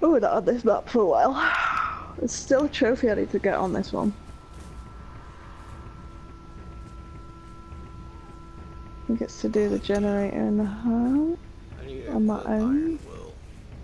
Oh, we're not on this map for a while. There's still a trophy I need to get on this one. I think it's to do the generator in the house. I need to On my equip own. Iron Will.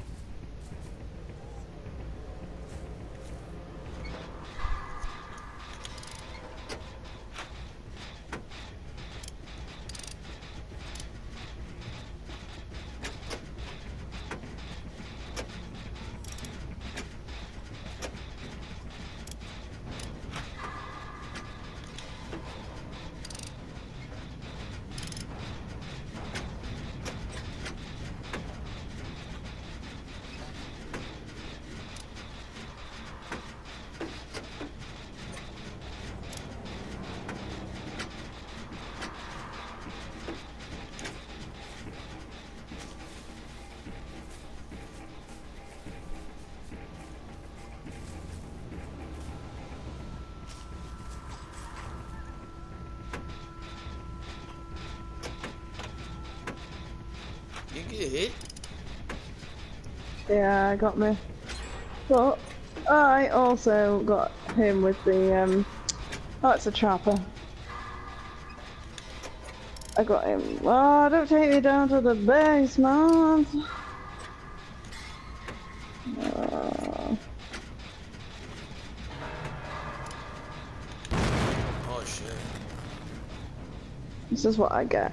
You get hit? Yeah, I got me. But I also got him with the oh, it's a trapper. I got him. Oh, don't take me down to the basement. Oh shit. This is what I get.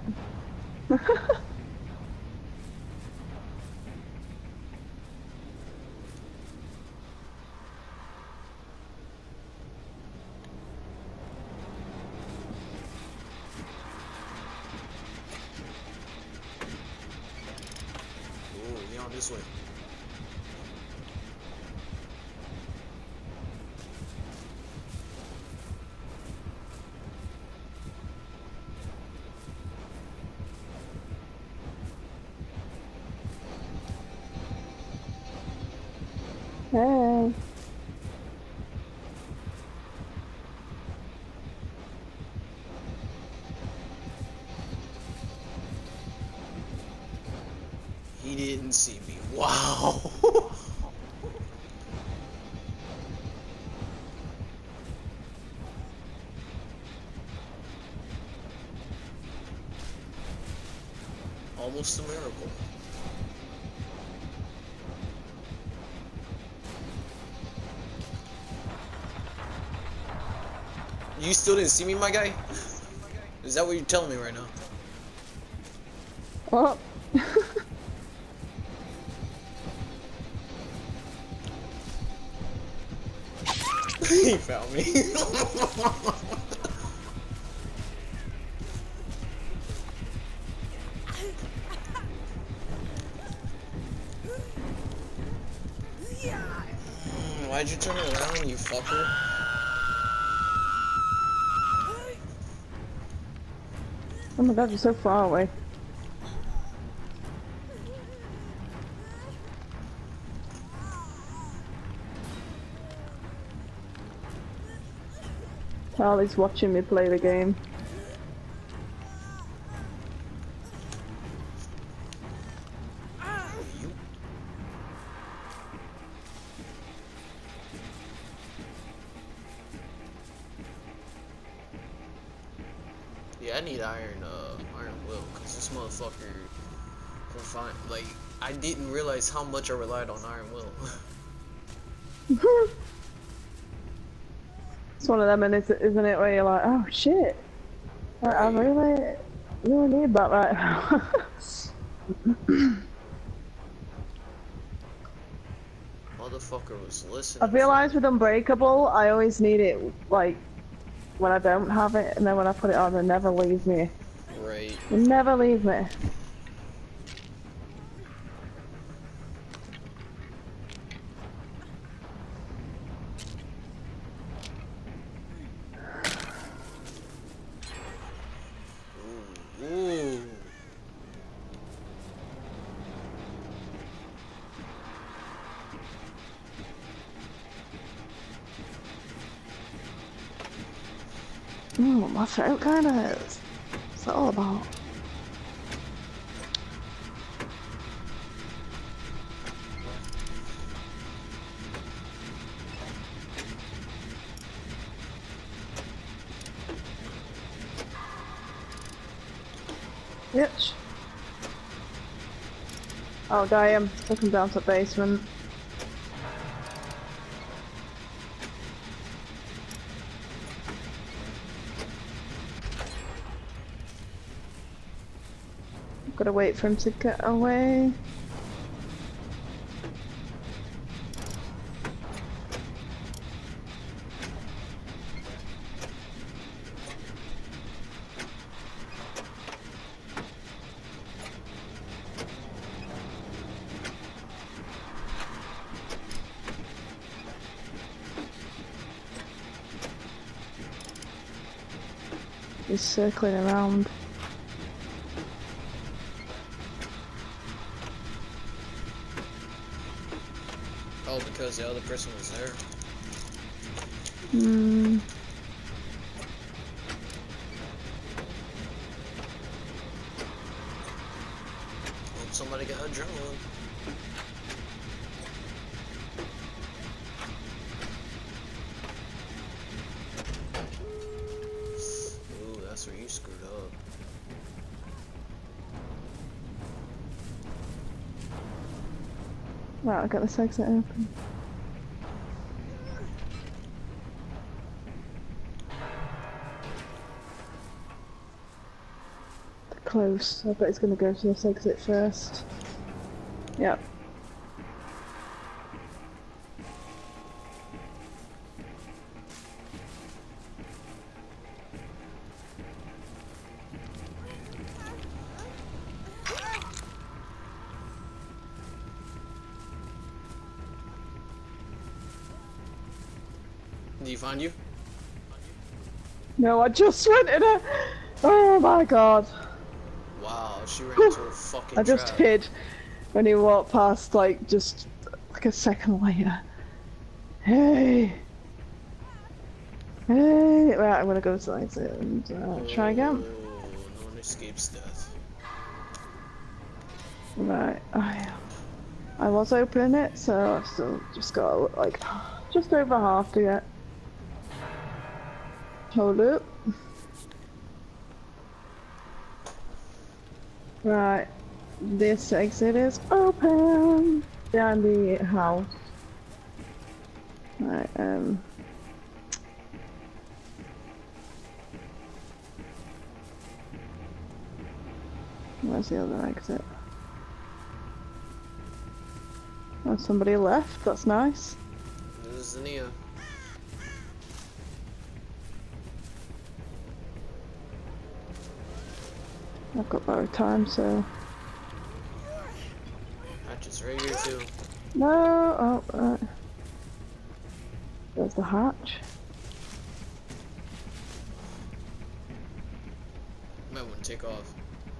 Ooh, he on this way. Hey. He didn't see me. Wow. Almost a miracle. You still didn't see me, my guy? Is that what you're telling me right now? What? He found me. Why'd you turn around, you fucker? Oh my god, you're so far away. Charlie's watching me play the game. Yeah, I need iron will, cause this motherfucker can find. Like, I didn't realize how much I relied on iron will. It's one of them, and isn't it, where you're like, oh shit, I really need that right now. Motherfucker was listening. I've realised with Unbreakable, I always need it, like, when I don't have it, and then when I put it on, it never leaves me. Right. It never leaves me. Ooh. Ooh, my throat kinda hurts. What's that all about? Bitch. Oh damn, took him down to the basement. Gotta wait for him to get away. He's circling around. Oh, because the other person was there. Hmm. Hope somebody got adrenaline. Ooh, that's where you screwed up. Right, I got this exit open. They're close. I bet he's gonna go to this exit first. Yep. Did he find you? No, I just went in a. Oh my god. Wow, she ran into a fucking I just trap. hid when he walked past, like, just like a second later. Hey! Hey! Right, I'm gonna go to the exit and try again. Oh, no one escapes death. Right, I was opening it, so I've still just got like just over half to get. Hold up. Right, this exit is open behind the house. Right, where's the other exit? Oh, somebody left, that's nice. This is Nia. I've got borrowed time, so... Hatchet's right here too. No! Oh, right. There's the hatch. Might want to take off.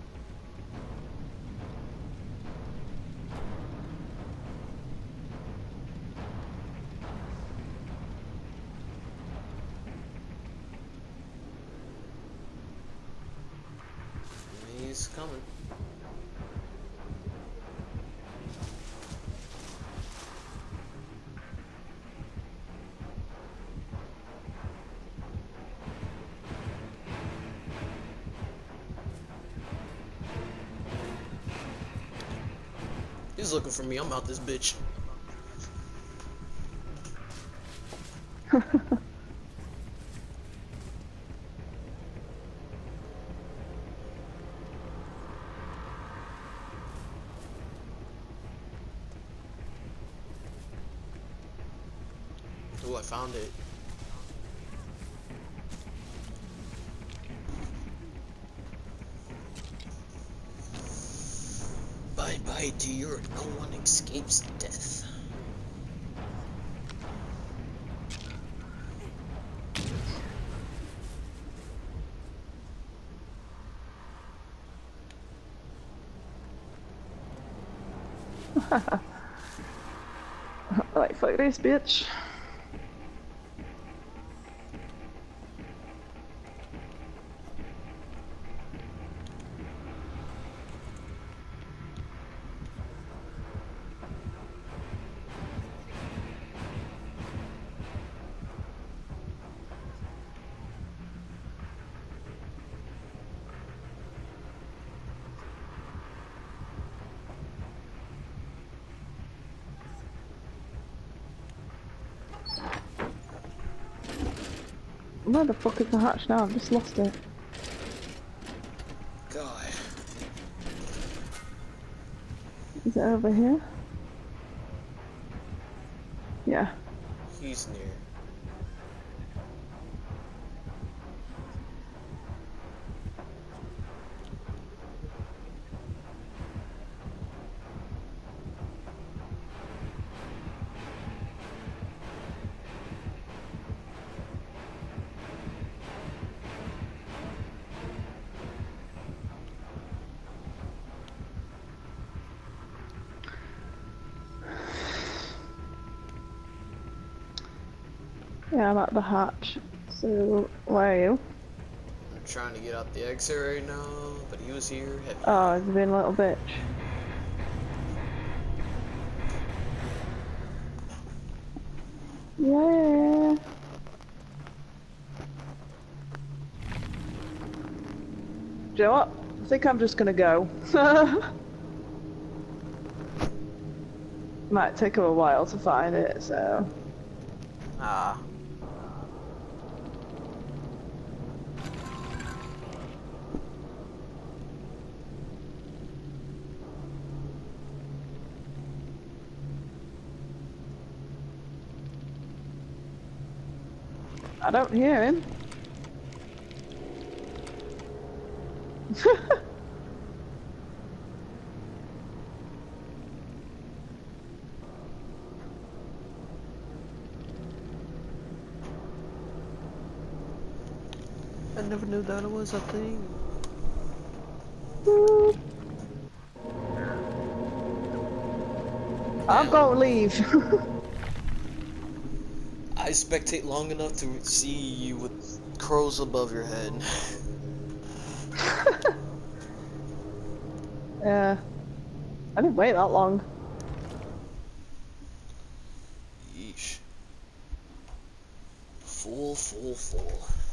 He's coming. He's looking for me. I'm out this bitch. Oh, I found it. Bye bye, dear. No one escapes death. Like, fuck this bitch. Where the fuck is the hatch now? I've just lost it. God. Is it over here? Yeah. He's near. Yeah, I'm at the hatch. So, where are you? I'm trying to get out the exit right now, but he was here. Heavy. Oh, he's been a little bitch. Yeah. Do you know what? I think I'm just gonna go. Might take him a while to find it, so. Ah. I don't hear him. I never knew that was a thing. I'm gonna leave. I spectate long enough to see you with crows above your head. Yeah. I didn't wait that long. Yeesh. Full.